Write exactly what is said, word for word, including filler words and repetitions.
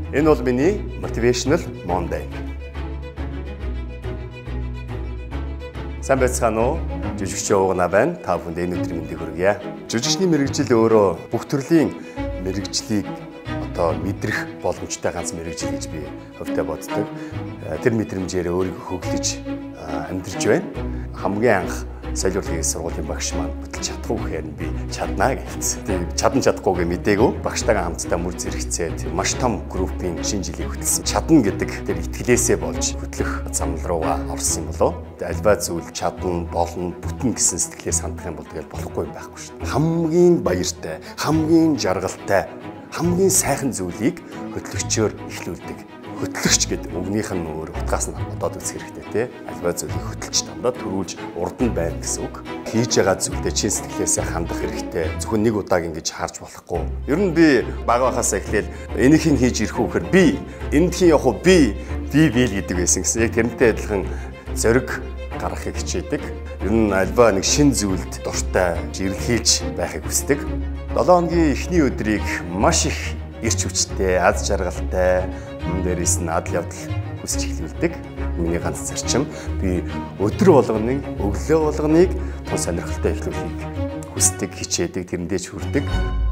Энэ бол миний Motivational Monday. Сайн байцгаана уу? Жүжигч Уугана байна. Та бүхэнд энэ өдрийн мэндийг хүргье. Жүжигчний мэрэгжил өөрөө бүх төрлийн мэрэгжлийг одоо мэдрэх боломжтой ганц мэрэгжил гэж би хувьдаа боддог. Тэр мэдрэмжээр өөрийгөө хөглөж амьдарч байна. Хамгийн анх соёл урлагийн сургуулийн багш маань бүтэлж чадахгүй гэхээр би чаднаа гэсэн. Тийм чадан чадахгүйгээ мдээгүй. Багштайгаа хамтдаа мөр зэрэгцээд маш том группийн шинэ жилийг хөтөлсөн. Чадна гэдэг тэр итгэлээсээ болж хөтлөх замнал руугаа орсон болов. Альва зүйл чадна, болно, бүтэн гэсэн сэтгэлээс хандах юм бол тэгэл болохгүй юм байхгүй шүү дээ. Хамгийн баяртай, хамгийн жаргалтай, хамгийн сайхан зүйлийг хөтлөгчөөр эхлүүлдэг. Хөтлөгч гэдэг үгнийх нь өөр утгаас нь бодоод үзэх хэрэгтэй тий. Альва зүйлийг хөтлөж дандаа төрүүлж урд нь байна гэсэн үг. Хийж байгаа зүйлдээ чин сэтгэлээсээ хандах хэрэгтэй. Зөвхөн нэг удааг ингэж харж болохгүй. Ер нь би бага байхаас эхлээл энийхийг хийж ирэх үхээр би энд хий явах уу би би бийл гэдэг байсан гэсэн. Яг тэрнтэй адилхан зориг гаргахыг хичээдэг. Ер нь альва нэг шин зүйлд дуртай жирлхийлж байхыг хүсдэг. долоон хоногийн эхний өдрийг маш их эрч хүчтэй, аз жаргалтай, мөн дээрээс нь адал явдал хүсч эхлүүлдэг. Миний ганц зарчим би өдөр болгоныг, өглөө болгоныг тун сонирхолтой эхлүүлэхийг хүсдэг, хичээдэг, тэрэндээ ч хүрдэг.